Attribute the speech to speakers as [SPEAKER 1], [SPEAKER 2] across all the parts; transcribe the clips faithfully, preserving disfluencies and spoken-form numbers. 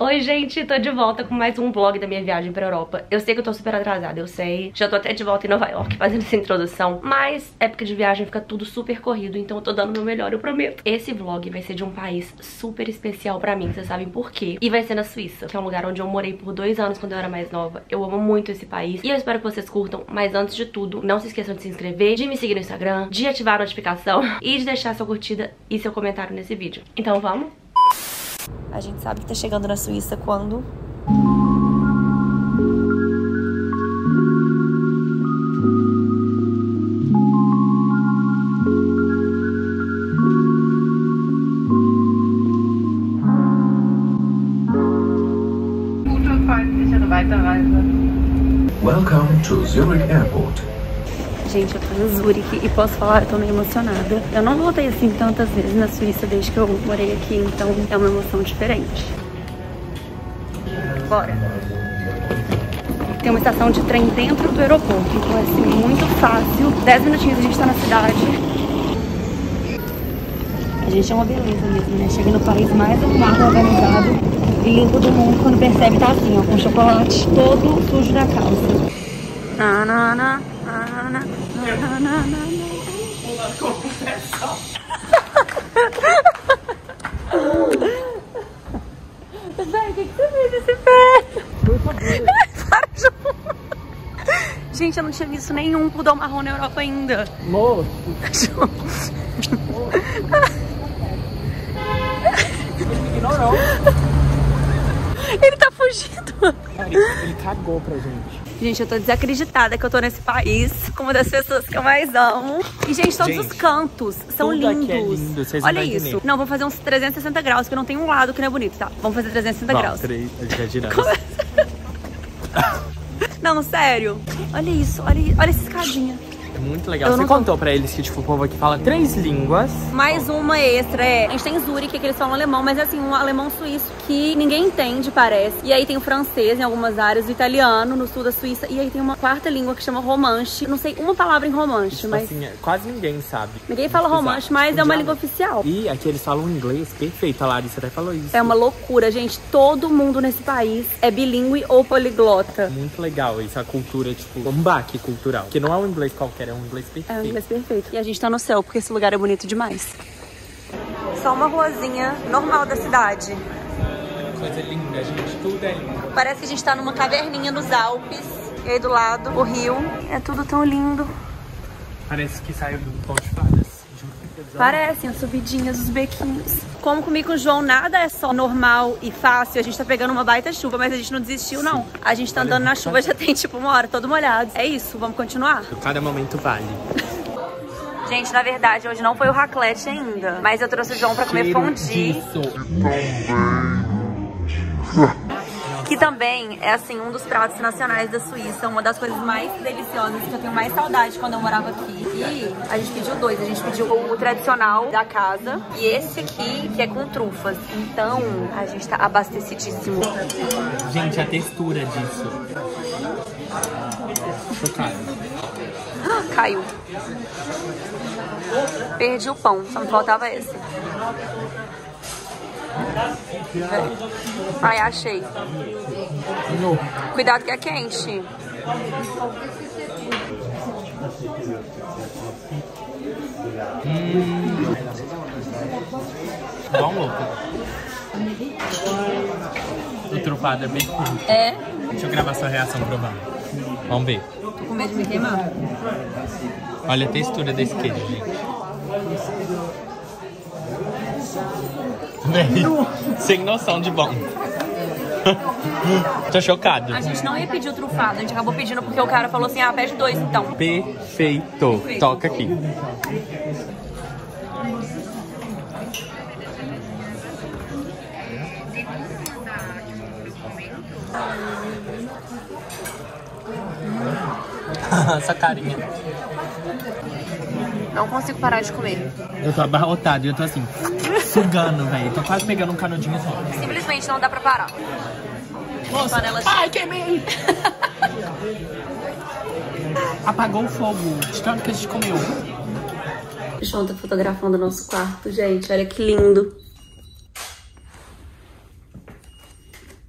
[SPEAKER 1] Oi, gente, tô de volta com mais um vlog da minha viagem pra Europa. Eu sei que eu tô super atrasada, eu sei. Já tô até de volta em Nova York fazendo essa introdução. Mas época de viagem fica tudo super corrido, então eu tô dando o meu melhor, eu prometo. Esse vlog vai ser de um país super especial pra mim, vocês sabem por quê. E vai ser na Suíça, que é um lugar onde eu morei por dois anos quando eu era mais nova. Eu amo muito esse país e eu espero que vocês curtam. Mas antes de tudo, não se esqueçam de se inscrever, de me seguir no Instagram, de ativar a notificação e de deixar sua curtida e seu comentário nesse vídeo. Então vamos? A gente sabe que tá chegando na Suíça quando...
[SPEAKER 2] Welcome to Zurich Airport.
[SPEAKER 1] Gente, eu tô em Zurique e posso falar, eu tô meio emocionada. Eu não voltei assim tantas vezes na Suíça desde que eu morei aqui, então é uma emoção diferente. Bora! Tem uma estação de trem dentro do aeroporto, então é assim, muito fácil. Dez minutinhos a gente tá na cidade. A gente é uma beleza mesmo, né? Chega no país mais arrumado, organizado e limpo do mundo quando percebe tá assim, ó, com chocolate todo sujo na calça. Na, na, na. Ah, não, não, não, não, não. Véi, o que, que você fez nesse pé? Por favor. Para, João. Gente, eu não tinha visto nenhum pudor marrom na Europa ainda.
[SPEAKER 3] Moço. Ignorou.
[SPEAKER 1] Ele tá fugindo.
[SPEAKER 3] Ele, ele cagou pra gente.
[SPEAKER 1] Gente, eu tô desacreditada que eu tô nesse país com uma das pessoas que eu mais amo. E, gente, todos
[SPEAKER 3] gente,
[SPEAKER 1] os cantos são
[SPEAKER 3] tudo
[SPEAKER 1] lindos.
[SPEAKER 3] Aqui é lindo, vocês
[SPEAKER 1] olha
[SPEAKER 3] não
[SPEAKER 1] isso.
[SPEAKER 3] entender.
[SPEAKER 1] Não, vamos fazer uns trezentos e sessenta graus, porque não tem um lado que não é bonito, tá? Vamos fazer trezentos e sessenta
[SPEAKER 3] Bom,
[SPEAKER 1] graus.
[SPEAKER 3] três, a gente vai girar.
[SPEAKER 1] Não, sério. Olha isso, olha, olha essa escadinha.
[SPEAKER 3] É muito legal.
[SPEAKER 1] Eu
[SPEAKER 3] Você
[SPEAKER 1] não tô-
[SPEAKER 3] contou pra eles que tipo, o povo aqui fala três línguas.
[SPEAKER 1] Mais uma extra, é. A gente tem Zurique, que eles falam alemão, mas é assim, um alemão suíço que ninguém entende, parece. E aí tem o francês em algumas áreas, o italiano no sul da Suíça. E aí tem uma quarta língua que chama romanche. Não sei uma palavra em romanche,
[SPEAKER 3] Tipo
[SPEAKER 1] mas...
[SPEAKER 3] assim, é- quase ninguém sabe.
[SPEAKER 1] Ninguém fala
[SPEAKER 3] Muito
[SPEAKER 1] romanche,
[SPEAKER 3] bizarro.
[SPEAKER 1] mas é uma
[SPEAKER 3] Mundial.
[SPEAKER 1] língua oficial.
[SPEAKER 3] E aqui eles falam inglês perfeito. A Larissa até falou isso.
[SPEAKER 1] É uma loucura, gente. Todo mundo nesse país é bilíngue ou poliglota.
[SPEAKER 3] Muito legal isso, a cultura, tipo, um baque cultural. Que não é um inglês qualquer, é um inglês
[SPEAKER 1] É
[SPEAKER 3] perfeito.
[SPEAKER 1] um inglês perfeito. E a gente tá no céu, porque esse lugar é bonito demais. Só uma ruazinha normal da cidade.
[SPEAKER 3] Coisa linda, gente, tudo é lindo.
[SPEAKER 1] Parece que a gente tá numa caverninha nos Alpes. E aí do lado, o rio. É tudo tão lindo.
[SPEAKER 3] Parece que saiu do Conto de Fadas.
[SPEAKER 1] Parecem as subidinhas, os bequinhos. Como comigo com o João, nada é só normal e fácil. A gente tá pegando uma baita chuva, mas a gente não desistiu, não. A gente tá andando na chuva, já tem tipo uma hora, todo molhado. É isso, vamos continuar?
[SPEAKER 3] Cada momento vale.
[SPEAKER 1] Gente, na verdade, hoje não foi o raclette ainda. Mas eu trouxe o João pra comer fondue.
[SPEAKER 3] Disso.
[SPEAKER 1] Que também é, assim, um dos pratos nacionais da Suíça. Uma das coisas mais deliciosas que eu tenho mais saudade quando eu morava aqui. E a gente pediu dois. A gente pediu o tradicional da casa e esse aqui, que é com trufas. Então, a gente tá abastecidíssimo.
[SPEAKER 3] Gente, a textura disso. Chocado.
[SPEAKER 1] Ah, caiu. Perdi o pão, só me faltava esse. Ai, achei.
[SPEAKER 3] No.
[SPEAKER 1] Cuidado que é quente.
[SPEAKER 3] Hum. Bom, louco. O trufado é bem curto.
[SPEAKER 1] É?
[SPEAKER 3] Deixa eu gravar sua reação provando. Vamos ver.
[SPEAKER 1] Tô com medo de me queimar.
[SPEAKER 3] Olha a textura desse queijo, gente. Sem noção de bom. Tô chocado.
[SPEAKER 1] A gente não ia pedir o trufado, a gente acabou pedindo porque o cara falou assim, ah, pede dois então.
[SPEAKER 3] Perfeito.
[SPEAKER 1] Perfeito.
[SPEAKER 3] Toca aqui. Essa carinha.
[SPEAKER 1] Não consigo parar de comer.
[SPEAKER 3] Eu tô abarrotado e eu tô assim, sugando, velho. Tô quase pegando um canudinho só.
[SPEAKER 1] Simplesmente não dá pra parar.
[SPEAKER 3] Nossa,
[SPEAKER 1] Panela
[SPEAKER 3] ai, queimei! Apagou o fogo de tanto que a gente comeu.
[SPEAKER 1] O João tá fotografando o nosso quarto, gente. Olha que lindo.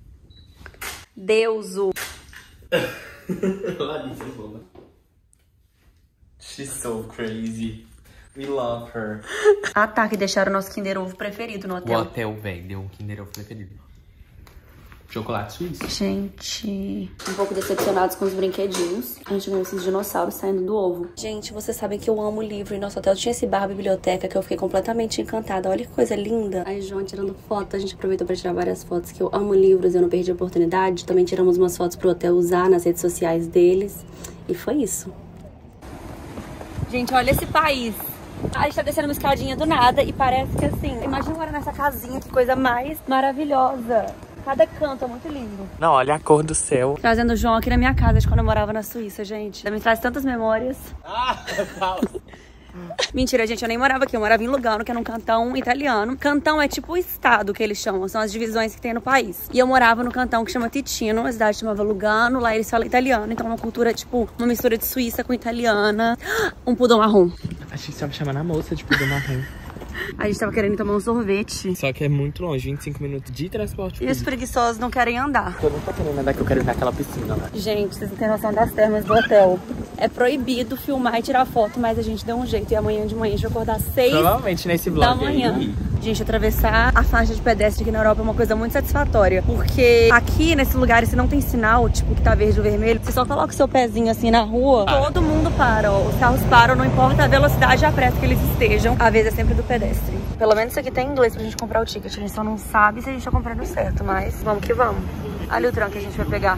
[SPEAKER 1] Deuso.
[SPEAKER 3] Larissa é boba. She's so crazy. We love her.
[SPEAKER 1] Ah tá, que deixaram o nosso Kinder Ovo preferido no hotel.
[SPEAKER 3] O hotel, velho, deu um Kinder Ovo preferido. Chocolate suíço.
[SPEAKER 1] Gente, um pouco decepcionados com os brinquedinhos. A gente viu esses dinossauros saindo do ovo. Gente, vocês sabem que eu amo livro. E nosso hotel tinha esse bar biblioteca que eu fiquei completamente encantada. Olha que coisa linda. Aí, João tirando foto. A gente aproveitou pra tirar várias fotos. Que eu amo livros, eu não perdi a oportunidade. Também tiramos umas fotos pro hotel usar nas redes sociais deles. E foi isso. Gente, olha esse país. A gente tá descendo uma escadinha do nada. E parece que assim, imagina agora nessa casinha, que coisa mais maravilhosa. Cada canto é muito lindo.
[SPEAKER 3] Não, olha a cor do céu.
[SPEAKER 1] Trazendo o João aqui na minha casa de quando eu morava na Suíça, gente. Me traz tantas memórias.
[SPEAKER 3] Ah,
[SPEAKER 1] Mentira, gente, eu nem morava aqui. Eu morava em Lugano, que é num cantão italiano. Cantão é tipo o estado que eles chamam. São as divisões que tem no país. E eu morava no cantão que chama Ticino. A cidade chamava Lugano. Lá eles falam italiano. Então é uma cultura, tipo, uma mistura de Suíça com italiana. Um pudor marrom.
[SPEAKER 3] Achei que você tava chamando a moça de pudor marrom.
[SPEAKER 1] A gente tava querendo tomar um sorvete.
[SPEAKER 3] Só que é muito longe, vinte e cinco minutos de transporte.
[SPEAKER 1] E os preguiçosos não querem andar.
[SPEAKER 3] Eu não tô querendo andar, que eu quero ir naquela piscina lá.
[SPEAKER 1] Gente, vocês não têm noção das termas do hotel. É proibido filmar e tirar foto, mas a gente deu um jeito. E amanhã de manhã a gente vai acordar seis
[SPEAKER 3] Provavelmente nesse vlog
[SPEAKER 1] da manhã.
[SPEAKER 3] Aí.
[SPEAKER 1] Gente, atravessar a faixa de pedestre aqui na Europa é uma coisa muito satisfatória. Porque aqui, nesse lugar, se não tem sinal, tipo, que tá verde ou vermelho, você só coloca o seu pezinho assim na rua, para. Todo mundo para, ó. Os carros param, não importa a velocidade e a pressa que eles estejam. A vez é sempre do pedestre. Pelo menos isso aqui tem em inglês pra gente comprar o ticket. A gente só não sabe se a gente tá comprando certo, mas vamos que vamos. Olha o trem que a gente vai pegar.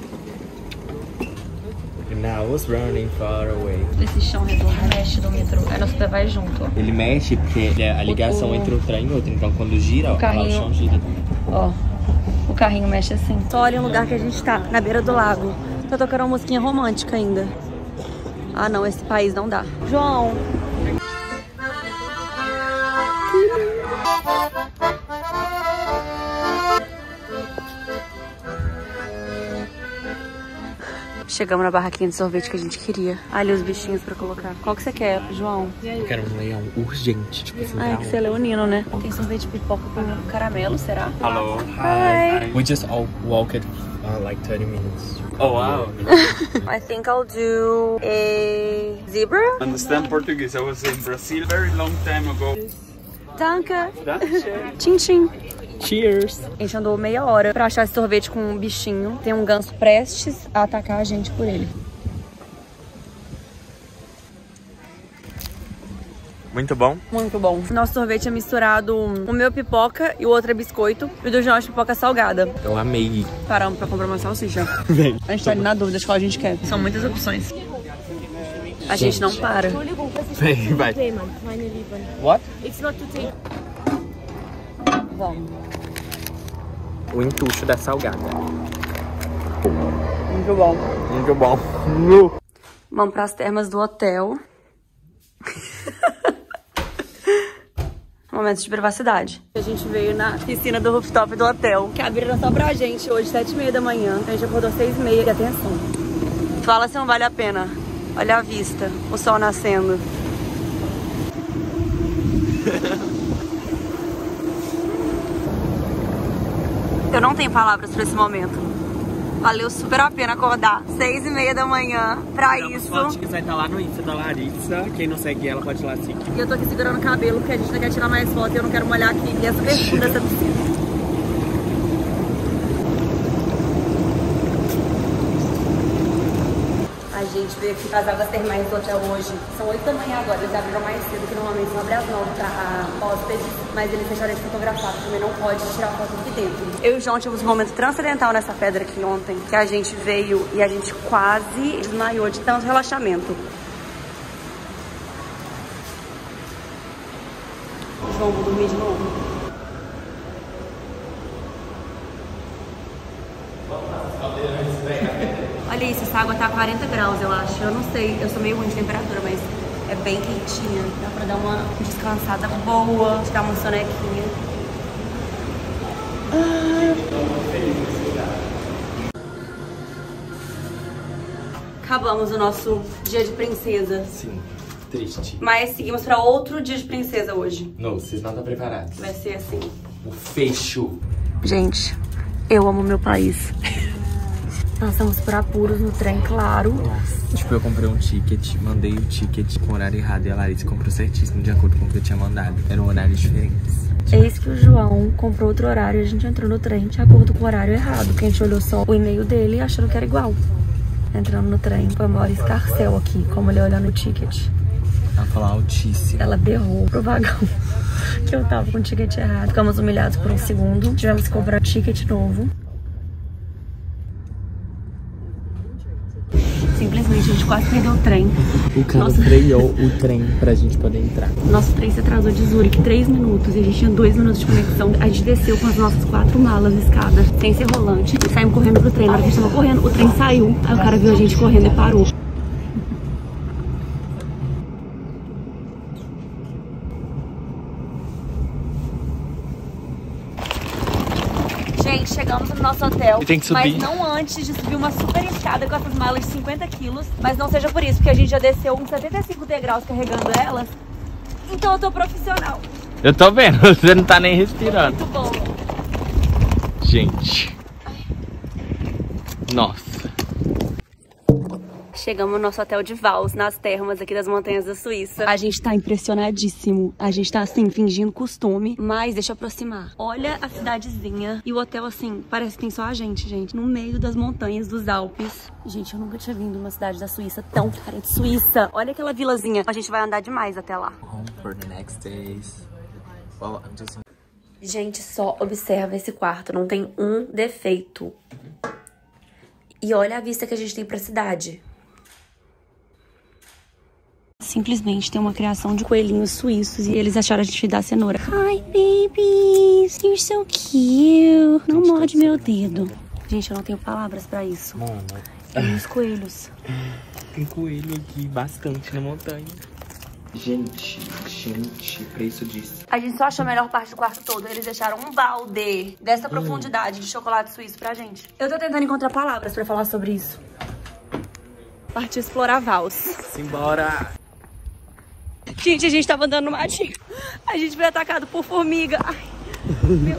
[SPEAKER 3] And I was running far away.
[SPEAKER 1] Esse chão redondo mexe do metrô. Aí nosso pé vai junto, ó.
[SPEAKER 3] Ele mexe porque é a ligação
[SPEAKER 1] o...
[SPEAKER 3] entre um trem e outro. Então quando gira, ó,
[SPEAKER 1] carrinho...
[SPEAKER 3] lá o chão gira.
[SPEAKER 1] Ó, o carrinho mexe assim. Só olha o lugar que a gente tá, na beira do lago. Tá tocando uma musiquinha romântica ainda. Ah não, esse país não dá. João! Chegamos na barraquinha de sorvete que a gente queria. Ali os bichinhos pra colocar. Qual que você quer, João?
[SPEAKER 3] Eu quero um leão urgente, tipo assim.
[SPEAKER 1] Ah, é que você é leonino, né? Tem sorvete de pipoca com caramelo, será?
[SPEAKER 3] Hello.
[SPEAKER 1] Hi.
[SPEAKER 3] Hi. We just all walked uh, like thirty minutes. Oh, wow.
[SPEAKER 1] I think I'll do a zebra.
[SPEAKER 4] Understand Portuguese? I was in Brazil very long time ago.
[SPEAKER 1] Danke. Tchim, tchim.
[SPEAKER 3] Cheers.
[SPEAKER 1] A gente andou meia hora pra achar esse sorvete com um bichinho. Tem um ganso prestes a atacar a gente por ele.
[SPEAKER 3] Muito bom.
[SPEAKER 1] Muito bom. Nosso sorvete é misturado, o meu pipoca e o outro é biscoito. E o do João é pipoca salgada.
[SPEAKER 3] Eu amei.
[SPEAKER 1] Paramos pra comprar uma salsicha.
[SPEAKER 3] Vem.
[SPEAKER 1] A gente tá ali na dúvida de qual a gente quer. São muitas opções. A gente não para.
[SPEAKER 3] Vem, vai. What?
[SPEAKER 1] Vamos.
[SPEAKER 3] O entucho da salgada.
[SPEAKER 1] Muito bom.
[SPEAKER 3] Muito bom.
[SPEAKER 1] Vamos pras termas do hotel. Momentos de privacidade. A gente veio na piscina do rooftop do hotel, que abriram só pra gente hoje, sete e meia da manhã. A gente acordou seis e meia. E atenção. Fala se não vale a pena. Olha a vista, o sol nascendo. Eu não tenho palavras pra esse momento. Valeu super a pena acordar seis e meia da manhã pra isso.
[SPEAKER 3] Fotos que vai estar lá no Insta da Larissa. Quem não segue ela pode ir lá seguir.
[SPEAKER 1] E eu tô aqui segurando o cabelo porque a gente não quer tirar mais foto e eu não quero molhar aqui. E é super funda essa piscina. A gente veio aqui as águas termais do hotel hoje. São oito da manhã agora, eles abriram mais cedo, que normalmente são abrem às nove pra hóspedes, mas eles fecharam de fotografar, também não pode tirar foto aqui dentro. Eu e o João tivemos um momento transcendental nessa pedra aqui ontem, que a gente veio e a gente quase desmaiou de tanto relaxamento. João, vou dormir de novo. Olha isso, essa água tá a quarenta graus, eu acho. Eu não sei, eu sou meio ruim de temperatura, mas é bem quentinha. Dá pra dar uma descansada boa, tirar uma sonequinha. Acabamos o nosso dia de princesa.
[SPEAKER 3] Sim, triste.
[SPEAKER 1] Mas seguimos pra outro dia de princesa hoje.
[SPEAKER 3] Não, vocês não estão preparados.
[SPEAKER 1] Vai ser assim.
[SPEAKER 3] O fecho.
[SPEAKER 1] Gente, eu amo meu país. Passamos por apuros no trem, claro.
[SPEAKER 3] Nossa. Tipo, eu comprei um ticket, mandei o ticket com o horário errado e a Larissa comprou certíssimo de acordo com o que eu tinha mandado. Eram horários diferentes.
[SPEAKER 1] Eis que o João comprou outro horário e a gente entrou no trem de acordo com o horário errado. Porque a gente olhou só o e-mail dele achando que era igual. Entrando no trem, foi uma hora escarcel aqui, como ele olhando o ticket.
[SPEAKER 3] Ela falou altíssimo.
[SPEAKER 1] Ela berrou pro vagão que eu tava com o ticket errado. Ficamos humilhados por um segundo. Tivemos que comprar ticket novo. Simplesmente a gente quase perdeu o trem.
[SPEAKER 3] O cara
[SPEAKER 1] Nossa.
[SPEAKER 3] freou o trem pra gente poder entrar.
[SPEAKER 1] Nosso trem se atrasou de Zurique três minutos e a gente tinha dois minutos de conexão. A gente desceu com as nossas quatro malas de escada, sem ser rolante, e saímos correndo pro trem. Na hora que a gente tava correndo, o trem saiu. Aí o cara viu a gente correndo e parou. Gente, chegamos no nosso hotel,
[SPEAKER 3] E tem que subir.
[SPEAKER 1] mas não antes de subir uma super escada com essas malas de cinquenta quilos. Mas não seja por isso, porque a gente já desceu uns setenta e cinco degraus carregando elas. Então eu tô profissional.
[SPEAKER 3] Eu tô vendo, você não tá nem respirando.
[SPEAKER 1] Muito bom.
[SPEAKER 3] Gente. Nossa.
[SPEAKER 1] Chegamos no nosso hotel de Vals, nas termas aqui das montanhas da Suíça. A gente tá impressionadíssimo. A gente tá, assim, fingindo costume. Mas deixa eu aproximar. Olha a cidadezinha. E o hotel, assim, parece que tem só a gente, gente. No meio das montanhas dos Alpes. Gente, eu nunca tinha vindo numa cidade da Suíça tão cara de Suíça. Olha aquela vilazinha. A gente vai andar demais até lá.
[SPEAKER 3] Home for the next days. Well, I'm just...
[SPEAKER 1] Gente, só observa esse quarto. Não tem um defeito. E olha a vista que a gente tem pra cidade. Simplesmente tem uma criação de coelhinhos suíços e eles acharam a gente dar cenoura. Hi, babies! You're so cute! Não morde meu dedo. Gente, eu não tenho palavras pra isso.
[SPEAKER 3] Mano,
[SPEAKER 1] E os coelhos.
[SPEAKER 3] tem coelho aqui bastante na montanha. Gente, gente, preço disso.
[SPEAKER 1] A gente só achou a melhor parte do quarto todo. Eles deixaram um balde dessa profundidade de chocolate suíço pra gente. Eu tô tentando encontrar palavras pra falar sobre isso. Partiu explorar Vals.
[SPEAKER 3] Simbora!
[SPEAKER 1] Gente, a gente tava andando no matinho. A gente foi atacado por formiga. Ai, meu...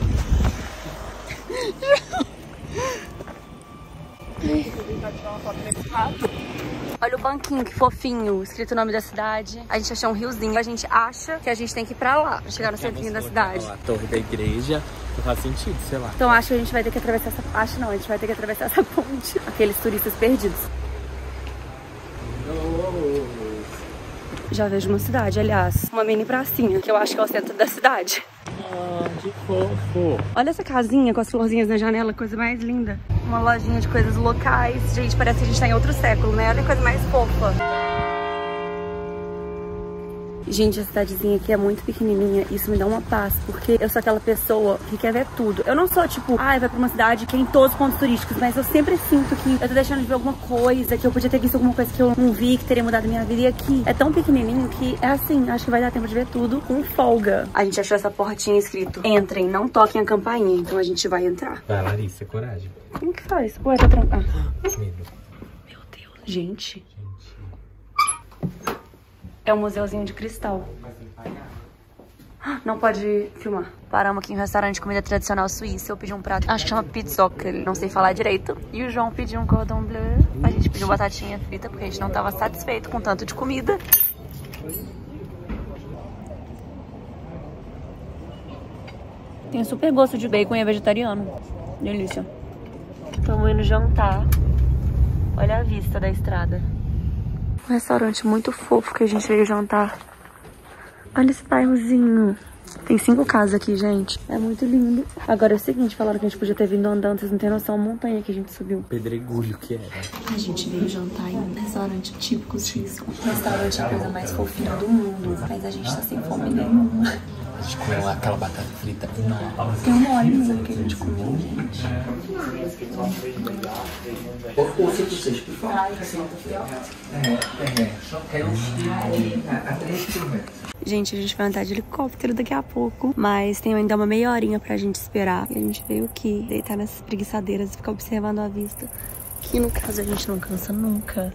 [SPEAKER 1] Olha o banquinho, que fofinho. Escrito o nome da cidade. A gente achou um riozinho. A gente acha que a gente tem que ir pra lá, pra chegar no centrinho da cidade.
[SPEAKER 3] A torre da igreja, não faz sentido, sei lá.
[SPEAKER 1] Então acho que a gente vai ter que atravessar essa... Acho não, a gente vai ter que atravessar essa ponte. Aqueles turistas perdidos. Já vejo uma cidade, aliás. Uma mini pracinha, que eu acho que é o centro da cidade.
[SPEAKER 3] Ah, que fofo.
[SPEAKER 1] Olha essa casinha com as florzinhas na janela, coisa mais linda. Uma lojinha de coisas locais. Gente, parece que a gente tá em outro século, né? Olha a coisa mais fofa. Gente, a cidadezinha aqui é muito pequenininha. Isso me dá uma paz, porque eu sou aquela pessoa que quer ver tudo. Eu não sou tipo, ai, ah, vai pra uma cidade que tem todos os pontos turísticos, mas eu sempre sinto que eu tô deixando de ver alguma coisa, que eu podia ter visto alguma coisa que eu não vi, que teria mudado a minha vida. E aqui é tão pequenininho que é assim, acho que vai dar tempo de ver tudo com folga. A gente achou essa portinha escrito: entrem, não toquem a campainha. Então a gente vai entrar.
[SPEAKER 3] Vai, Larissa, coragem.
[SPEAKER 1] Como que faz? Ué, tá tranquilo. Ah.
[SPEAKER 3] Medo.
[SPEAKER 1] Meu Deus, gente. É um museuzinho de cristal. Não pode filmar. Paramos aqui em um restaurante de comida tradicional suíça. Eu pedi um prato, acho que chama pizzockel, não sei falar direito. E o João pediu um cordon bleu. A gente pediu batatinha frita porque a gente não tava satisfeito com tanto de comida. Tem super gosto de bacon e é vegetariano. Delícia. Estamos indo jantar. Olha a vista da estrada. Um restaurante muito fofo que a gente veio jantar. Olha esse bairrozinho. Tem cinco casas aqui, gente. É muito lindo. Agora é o seguinte, falaram que a gente podia ter vindo andando. Vocês não tem noção, a montanha que a gente subiu.
[SPEAKER 3] Pedregulho que era.
[SPEAKER 1] A gente veio jantar em um restaurante típico suíço. O restaurante é a coisa mais fofinha do mundo. Mas a gente tá sem fome nenhuma.
[SPEAKER 3] A gente comeu aquela batata frita enorme.
[SPEAKER 1] Tem uma hora e meia que a gente comeu, gente. Gente, a gente vai andar de helicóptero daqui a pouco, mas tem ainda uma meia horinha pra gente esperar. E a gente veio aqui, deitar nessas preguiçadeiras e ficar observando a vista. Que no caso a gente não cansa nunca.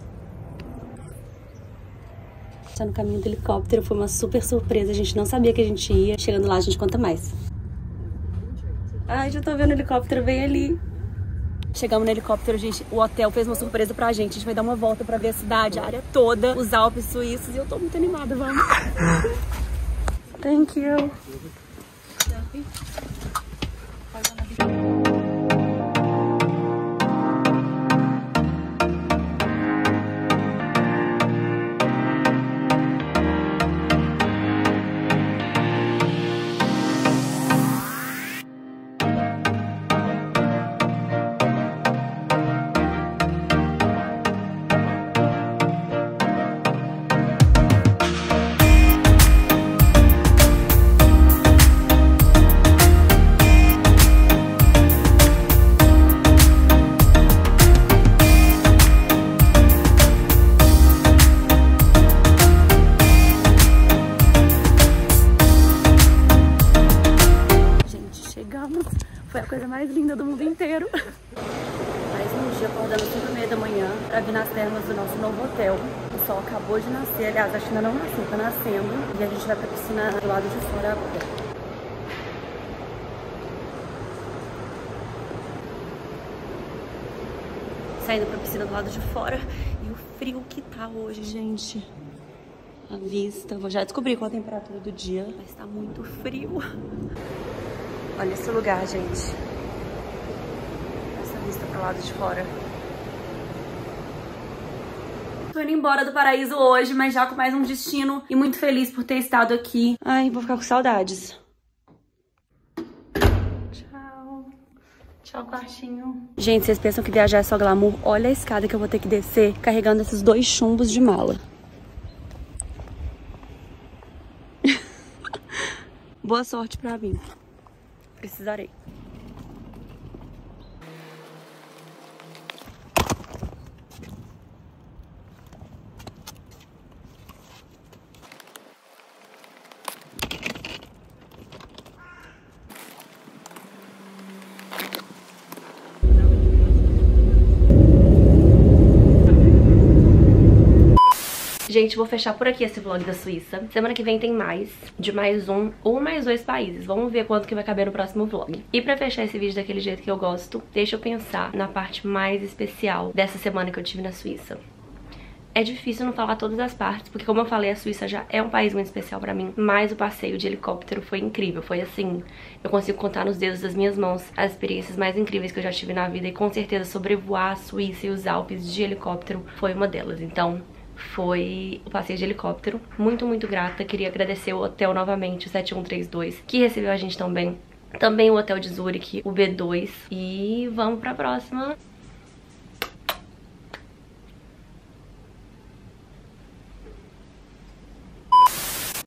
[SPEAKER 1] Tá no caminho do helicóptero, foi uma super surpresa. A gente não sabia que a gente ia. Chegando lá, a gente conta mais. Ai, já tô vendo o helicóptero bem ali.
[SPEAKER 5] Chegamos no helicóptero, gente, o hotel fez uma surpresa pra gente. A gente vai dar uma volta pra ver a cidade, a área toda, os Alpes suíços, e eu tô muito animada, vamos. Thank you. Foi a coisa mais linda do mundo inteiro. Mais um dia acordando às cinco e meia da manhã pra vir nas termas do nosso novo hotel. O sol acabou de nascer, aliás, acho que ainda não nasceu, tá nascendo. E a gente vai pra piscina do lado de fora agora. Saindo pra piscina do lado de fora. E o frio que tá hoje, gente. A vista, vou já descobrir qual a temperatura do dia, mas tá muito frio. Olha esse lugar, gente. Essa vista pro lado de fora. Tô indo embora do paraíso hoje, mas já com mais um destino. E muito feliz por ter estado aqui. Ai, vou ficar com saudades. Tchau. Tchau, quartinho. Gente, vocês pensam que viajar é só glamour? Olha a escada que eu vou ter que descer carregando esses dois chumbos de mala. Boa sorte pra mim. Precisarei.
[SPEAKER 1] Gente, vou fechar por aqui esse vlog da Suíça. Semana que vem tem mais, de mais um ou mais dois países. Vamos ver quanto que vai caber no próximo vlog. E pra fechar esse vídeo daquele jeito que eu gosto, deixa eu pensar na parte mais especial dessa semana que eu tive na Suíça. É difícil não falar todas as partes, porque como eu falei, a Suíça já é um país muito especial pra mim. Mas o passeio de helicóptero foi incrível, foi assim, eu consigo contar nos dedos das minhas mãos as experiências mais incríveis que eu já tive na vida. E com certeza sobrevoar a Suíça e os Alpes de helicóptero foi uma delas. Então foi o passeio de helicóptero. Muito, muito grata. Queria agradecer o hotel novamente, o sete um três dois, que recebeu a gente tão bem. Também o hotel de Zurique, o B dois. E vamos pra próxima.